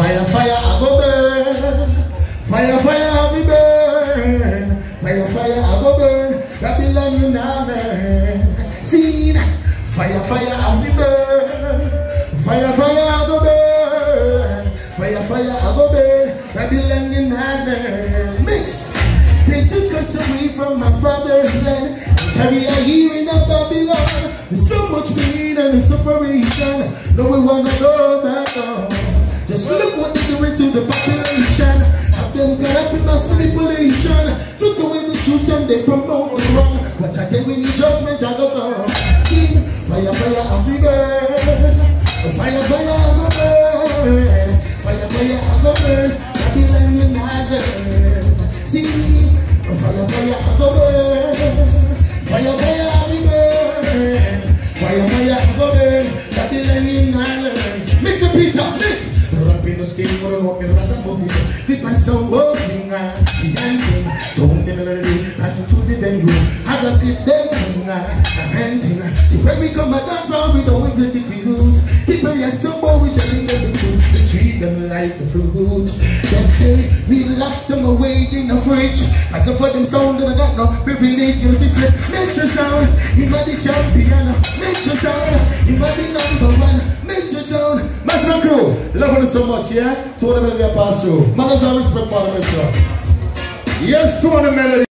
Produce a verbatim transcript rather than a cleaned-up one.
Fire, fire, I go burn. Fire, fire, I be burn. Fire, fire, I go burn. Babylon, you now burn. See, fire, fire, I be burn. Fire, fire, I go burn. Fire, fire, I go burn. Babylon, you now burn. Mix. They took us away from my father's land and carry a hearing of Babylon. There's so much pain and separation. No, we wanna go back home. Just look what they're doing to the population. Have them got up in mass manipulation. Took away the truth and they promote the wrong. But I gave in the judgment, I go down. See, fire, fire, I be burn. Fire, fire, I go burn. Fire, fire, I go burn. Babylon, you not burn. See, fire, fire, I go burn. Fire, fire, I be burn. Fire, fire, I go burn. Babylon, you not burn. Mister Peter, mix. Rapping the skin for a moment, rather moving. Keep my soul moving, dancing. So when the melody passing through the venue, I just keep them panting. So when we come and dance on, we don't execute. People are so bold, we telling them the truth. We treat them like the fruit. Them say we lock some away in the fridge. As I put them sound, and I got no privilege. You see, make your sound, you got the champion. Make your sound, you got the number one. Make your sound, Master Crew. Love you so much, yeah? To the melody I pass through. Mothers, I respect for the melody. Yes, to the melody.